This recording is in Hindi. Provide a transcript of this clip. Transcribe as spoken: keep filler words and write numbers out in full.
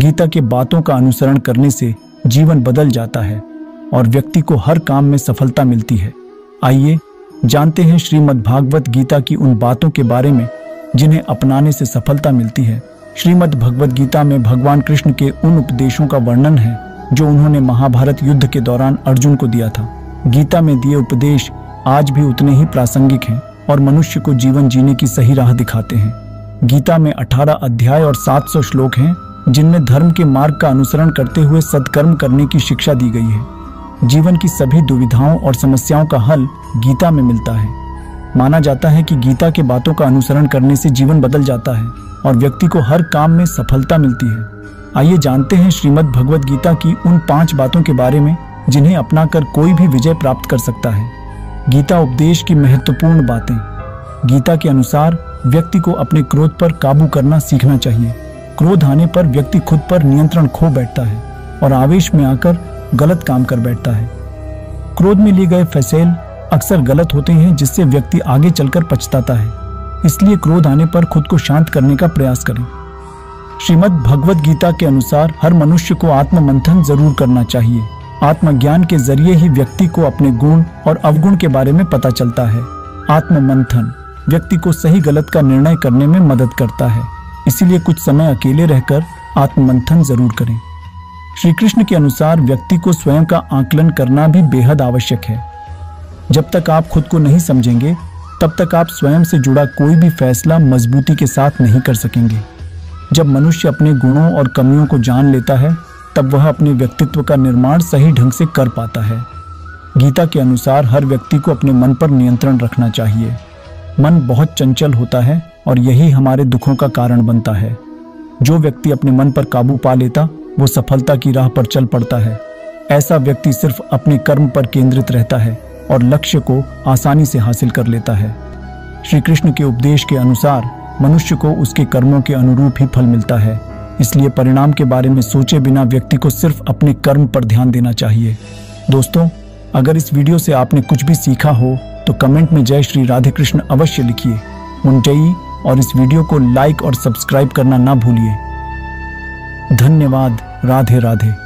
गीता के बातों का अनुसरण करने से जीवन बदल जाता है और व्यक्ति को हर काम में सफलता मिलती है। आइए जानते हैं श्रीमद् भागवत गीता की उन बातों के बारे में जिन्हें अपनाने से सफलता मिलती है। श्रीमद् भगवत गीता में भगवान कृष्ण के उन उपदेशों का वर्णन है जो उन्होंने महाभारत युद्ध के दौरान अर्जुन को दिया था। गीता में दिए उपदेश आज भी उतने ही प्रासंगिक हैं और मनुष्य को जीवन जीने की सही राह दिखाते हैं। गीता में अठारह अध्याय और सात सौ श्लोक हैं जिनमें धर्म के मार्ग का अनुसरण करते हुए सत्कर्म करने की शिक्षा दी गई है। जीवन की सभी दुविधाओं और समस्याओं का हल गीता में मिलता है। माना जाता है कि गीता के बातों का अनुसरण करने से जीवन बदल जाता है और व्यक्ति को हर काम में सफलता मिलती है। आइए जानते हैं श्रीमद् भगवत गीता की उन पांच बातों के बारे में जिन्हें अपनाकर कोई भी विजय प्राप्त कर सकता है। गीता उपदेश की महत्वपूर्ण बातें। गीता के अनुसार व्यक्ति को अपने क्रोध पर काबू करना सीखना चाहिए। क्रोध आने पर व्यक्ति खुद पर नियंत्रण खो बैठता है और आवेश में आकर गलत काम कर बैठता है। क्रोध में लिए गए फैसले अक्सर गलत होते हैं जिससे व्यक्ति आगे चलकर पछताता है। इसलिए क्रोध आने पर खुद को शांत करने का प्रयास करें। श्रीमद् भगवत गीता के अनुसार हर मनुष्य को आत्ममंथन जरूर करना चाहिए। आत्मज्ञान के जरिए ही व्यक्ति को अपने गुण और अवगुण के बारे में पता चलता है। आत्ममंथन व्यक्ति को सही गलत का निर्णय करने में मदद करता है। इसीलिए कुछ समय अकेले रहकर आत्ममंथन जरूर करें। श्री कृष्ण के अनुसार व्यक्ति को स्वयं का आकलन करना भी बेहद आवश्यक है। जब तक आप खुद को नहीं समझेंगे तब तक आप स्वयं से जुड़ा कोई भी फैसला मजबूती के साथ नहीं कर सकेंगे। जब मनुष्य अपने गुणों और कमियों को जान लेता है तब वह अपने व्यक्तित्व का निर्माण सही ढंग से कर पाता है। गीता के अनुसार हर व्यक्ति को अपने मन पर नियंत्रण रखना चाहिए। मन बहुत चंचल होता है और यही हमारे दुखों का कारण बनता है। जो व्यक्ति अपने मन पर काबू पा लेता वो सफलता की राह पर चल पड़ता है। ऐसा व्यक्ति सिर्फ अपने कर्म पर केंद्रित रहता है और लक्ष्य को आसानी से हासिल कर लेता है। श्री कृष्ण के उपदेश के अनुसार मनुष्य को उसके कर्मों के अनुरूप ही फल मिलता है। इसलिए परिणाम के बारे में सोचे बिना व्यक्ति को सिर्फ अपने कर्म पर ध्यान देना चाहिए। दोस्तों, अगर इस वीडियो से आपने कुछ भी सीखा हो तो कमेंट में जय श्री राधे कृष्ण अवश्य लिखिए। उनजई और इस वीडियो को लाइक और सब्सक्राइब करना ना भूलिए। धन्यवाद। राधे राधे।